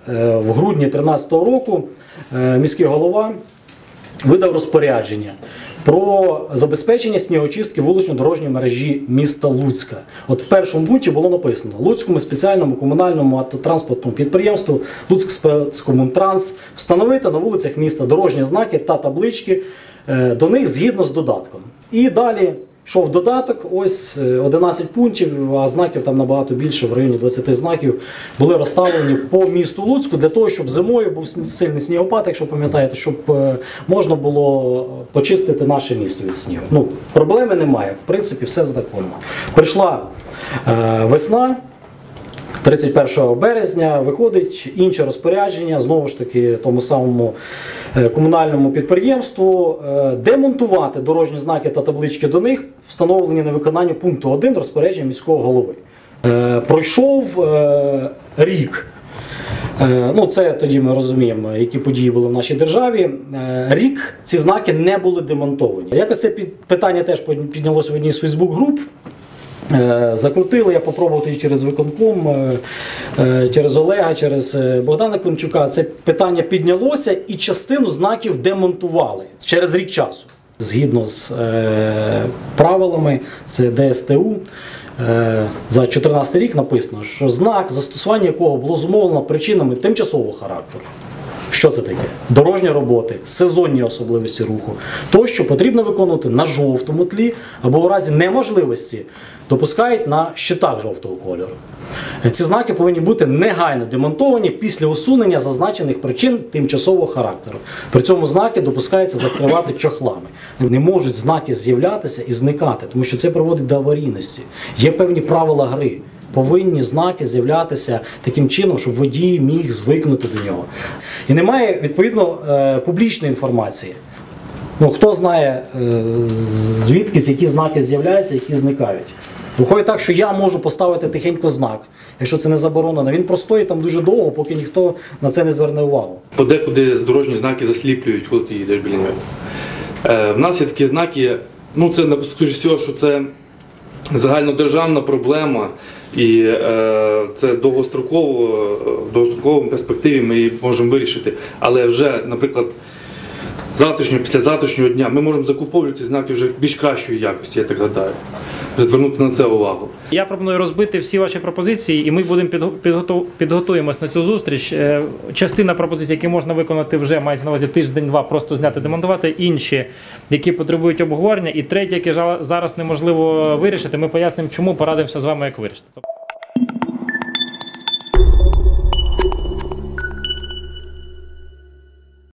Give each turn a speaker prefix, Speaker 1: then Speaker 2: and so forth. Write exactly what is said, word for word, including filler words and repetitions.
Speaker 1: в грудні дві тисячі тринадцятого року міський голова видав розпорядження про забезпечення снігоочистки вулично-дорожньої мережі міста Луцька. От в першому пункті було написано: Луцькому спеціальному комунальному автотранспортному підприємству «Луцькспецкомунтранс» встановити на вулицях міста дорожні знаки та таблички до них згідно з додатком. І далі йшов додаток, ось одинадцять пунктів, а знаків там набагато більше, в районі двадцяти знаків, були розставлені по місту Луцьку для того, щоб зимою був сильний снігопад, якщо пам'ятаєте, щоб можна було почистити наше місто від снігу. Ну, проблеми немає, в принципі, все законно. Прийшла е, весна, тридцять першого березня, виходить інше розпорядження, знову ж таки, тому самому комунальному підприємству, демонтувати дорожні знаки та таблички до них, встановлені на виконання пункту один розпорядження міського голови. Пройшов рік. Ну, це тоді ми розуміємо, які події були в нашій державі. Рік ці знаки не були демонтовані. Якось це питання теж піднялося в одній з фейсбук-груп. Закрутили, я попробував тоді через виконком, через Олега, через Богдана Климчука. Це питання піднялося і частину знаків демонтували через рік часу. Згідно з е, правилами, це Д С Т У, е, за дві тисячі чотирнадцятий рік написано, що знак, застосування якого було зумовлено причинами тимчасового характеру. Що це таке? Дорожні роботи, сезонні особливості руху. То, що потрібно виконувати на жовтому тлі, або у разі неможливості допускають на щитах жовтого кольору. Ці знаки повинні бути негайно демонтовані після усунення зазначених причин тимчасового характеру. При цьому знаки допускається закривати чохлами. Не можуть знаки з'являтися і зникати, тому що це приводить до аварійності. Є певні правила гри. Повинні знаки з'являтися таким чином, щоб водій міг звикнути до нього. І немає, відповідно, публічної інформації. Ну, хто знає, звідки які знаки з'являються, які зникають. Виходить так, що я можу поставити тихенько знак, якщо це не заборонено. Він простоїть там дуже довго, поки ніхто на це не зверне увагу.
Speaker 2: Подекуди дорожні знаки засліплюють, коли ти їдеш біля нього. Е, в нас є такі знаки, ну це, скоріше всього, що це загальнодержавна проблема. І е, це довгостроково, в довгостроковій перспективі ми її можемо вирішити. Але вже, наприклад, завтрашнього, після завтрашнього дня ми можемо закуповувати знаки вже більш кращої якості, я так гадаю. Звернути на це увагу.
Speaker 3: Я пропоную розбити всі ваші пропозиції, і ми будемо підготу... підготуємось на цю зустріч. Частина пропозицій, які можна виконати вже, мають на увазі тиждень-два, просто зняти, демонтувати. Інші, які потребують обговорення. І третє, яке зараз неможливо вирішити, ми пояснимо, чому, порадимося з вами, як вирішити.